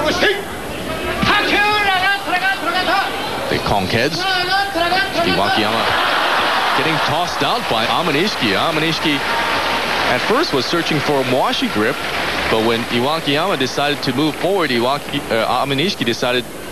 The conk-heads. Iwakiyama getting tossed out by Aminishiki. Aminishiki at first was searching for a Mwashi grip, but when Iwakiyama decided to move forward, Aminishiki decided